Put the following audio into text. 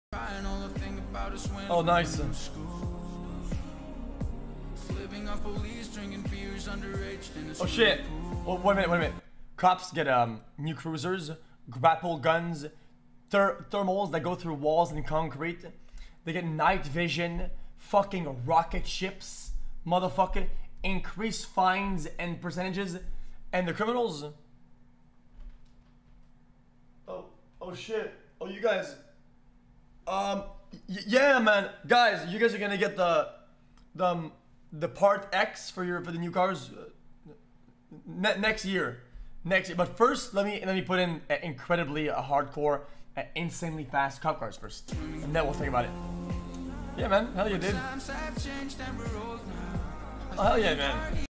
Oh, nice. Oh shit. Oh, wait a minute. Cops get new cruisers, grapple guns, thermals that go through walls and concrete. They get night vision, fucking rocket ships, motherfucker, increased fines and percentages, and the criminals. Oh shit. Oh, you guys. Yeah, man. Guys, you guys are gonna get the part X for the new cars next year. But first, let me put in incredibly hardcore, insanely fast cop cars first, and then we'll think about it. Yeah, man. Hell yeah, dude. Oh, hell yeah, man.